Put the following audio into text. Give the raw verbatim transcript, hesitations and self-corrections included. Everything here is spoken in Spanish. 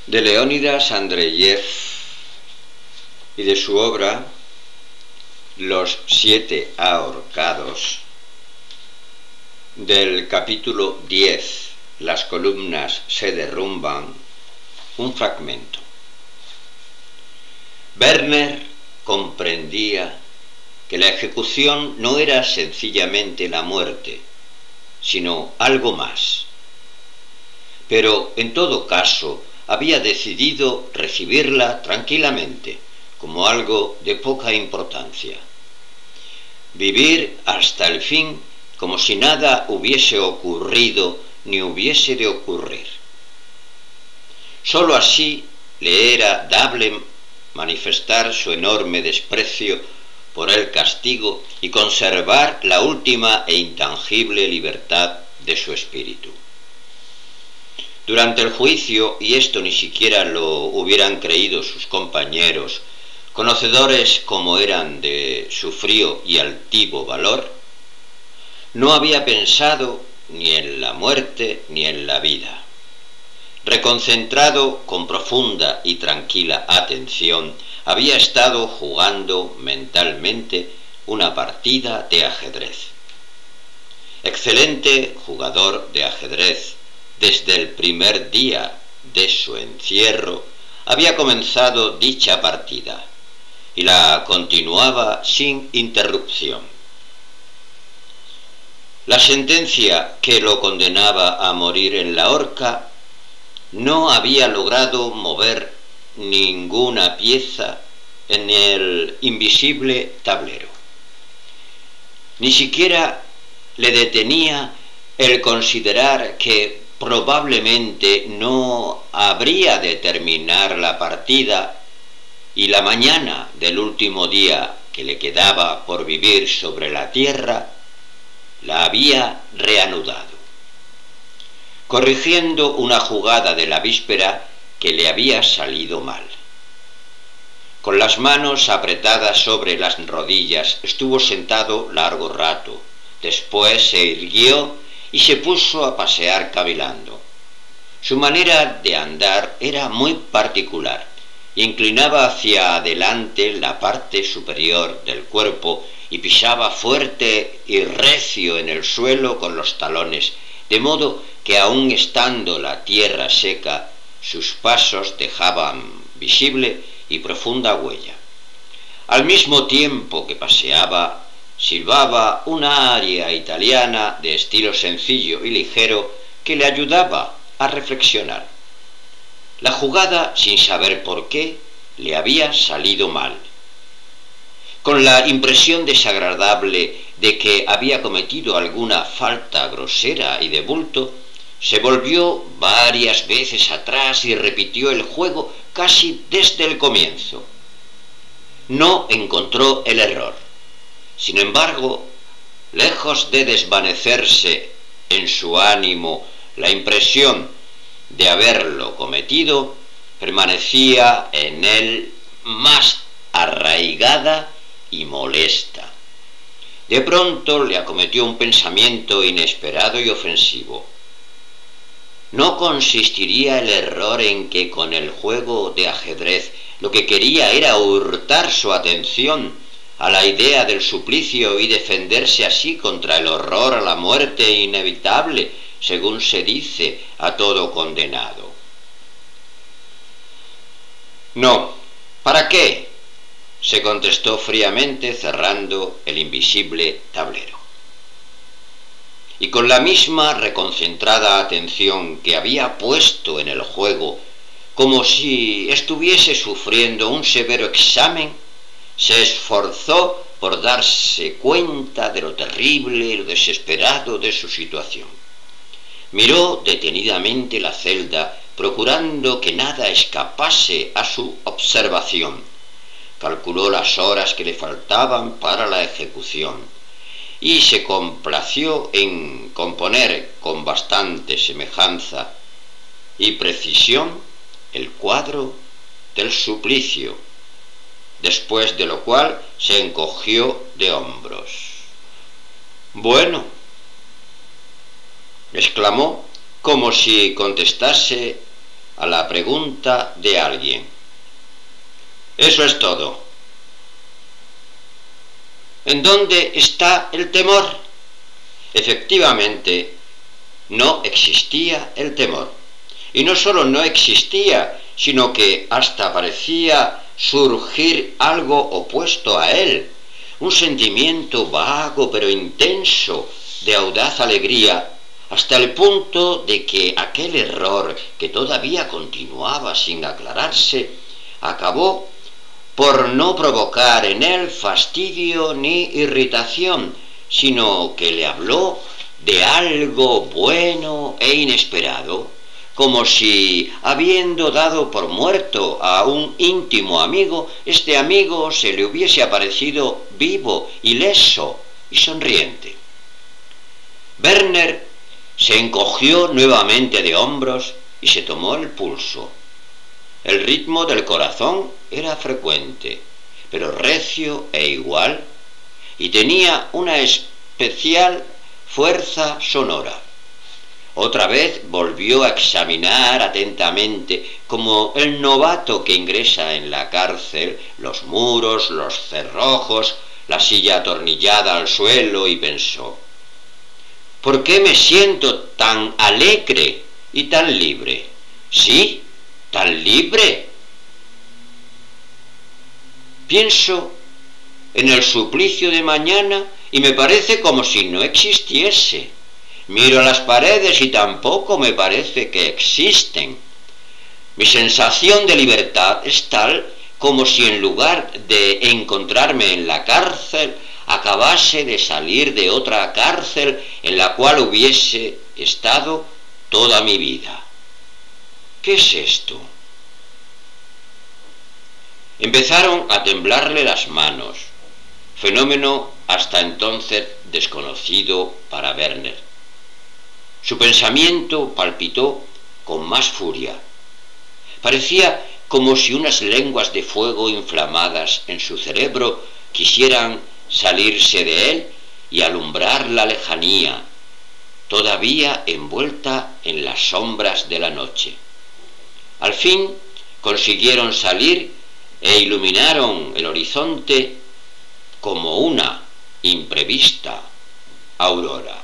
de Leónidas Andreyev y de su obra Los siete ahorcados, del capítulo diez, Las columnas se derrumban, un fragmento. Werner comprendía que la ejecución no era sencillamente la muerte, sino algo más. Pero en todo caso había decidido recibirla tranquilamente, como algo de poca importancia. Vivir hasta el fin como si nada hubiese ocurrido ni hubiese de ocurrir. Sólo así le era dable manifestar su enorme desprecio por el castigo y conservar la última e intangible libertad de su espíritu. Durante el juicio, y esto ni siquiera lo hubieran creído sus compañeros, conocedores como eran de su frío y altivo valor, no había pensado ni en la muerte ni en la vida. Reconcentrado con profunda y tranquila atención, había estado jugando mentalmente una partida de ajedrez. Excelente jugador de ajedrez, desde el primer día de su encierro, había comenzado dicha partida y la continuaba sin interrupción. La sentencia que lo condenaba a morir en la horca no había logrado mover ninguna pieza en el invisible tablero. Ni siquiera le detenía el considerar que probablemente no habría de terminar la partida y la mañana del último día que le quedaba por vivir sobre la tierra la había reanudado, corrigiendo una jugada de la víspera que le había salido mal. Con las manos apretadas sobre las rodillas estuvo sentado largo rato. Después se irguió y se puso a pasear cavilando. Su manera de andar era muy particular. Inclinaba hacia adelante la parte superior del cuerpo y pisaba fuerte y recio en el suelo con los talones, de modo que aun estando la tierra seca, sus pasos dejaban visible y profunda huella. Al mismo tiempo que paseaba, silbaba una aria italiana de estilo sencillo y ligero que le ayudaba a reflexionar. La jugada, sin saber por qué, le había salido mal. Con la impresión desagradable de que había cometido alguna falta grosera y de bulto, se volvió varias veces atrás y repitió el juego casi desde el comienzo. No encontró el error. Sin embargo, lejos de desvanecerse en su ánimo la impresión de haberlo cometido, permanecía en él más arraigada y molesta. De pronto le acometió un pensamiento inesperado y ofensivo. ¿No consistiría el error en que con el juego de ajedrez lo que quería era hurtar su atención a la idea del suplicio y defenderse así contra el horror a la muerte inevitable, según se dice a todo condenado? No, ¿para qué?, se contestó fríamente, cerrando el invisible tablero. Y con la misma reconcentrada atención que había puesto en el juego, como si estuviese sufriendo un severo examen, se esforzó por darse cuenta de lo terrible y lo desesperado de su situación. Miró detenidamente la celda, procurando que nada escapase a su observación. Calculó las horas que le faltaban para la ejecución y se complació en componer con bastante semejanza y precisión el cuadro del suplicio, después de lo cual se encogió de hombros. «Bueno», exclamó, como si contestase a la pregunta de alguien. Eso es todo. ¿En dónde está el temor? Efectivamente, no existía el temor. Y no solo no existía, sino que hasta parecía surgir algo opuesto a él, un sentimiento vago pero intenso de audaz alegría, hasta el punto de que aquel error que todavía continuaba sin aclararse, acabó por no provocar en él fastidio ni irritación, sino que le habló de algo bueno e inesperado, como si, habiendo dado por muerto a un íntimo amigo, este amigo se le hubiese aparecido vivo, ileso y sonriente. Werner se encogió nuevamente de hombros y se tomó el pulso. El ritmo del corazón era frecuente, pero recio e igual, y tenía una especial fuerza sonora. Otra vez volvió a examinar atentamente, como el novato que ingresa en la cárcel, los muros, los cerrojos, la silla atornillada al suelo, y pensó: ¿por qué me siento tan alegre y tan libre? ¿Sí? ¿Tan libre? Pienso en el suplicio de mañana y me parece como si no existiese. Miro las paredes y tampoco me parece que existen. Mi sensación de libertad es tal como si en lugar de encontrarme en la cárcel, acabase de salir de otra cárcel en la cual hubiese estado toda mi vida. ¿Qué es esto? Empezaron a temblarle las manos, fenómeno hasta entonces desconocido para Werner. Su pensamiento palpitó con más furia. Parecía como si unas lenguas de fuego inflamadas en su cerebro quisieran salirse de él y alumbrar la lejanía, todavía envuelta en las sombras de la noche. Al fin consiguieron salir e iluminaron el horizonte como una imprevista aurora.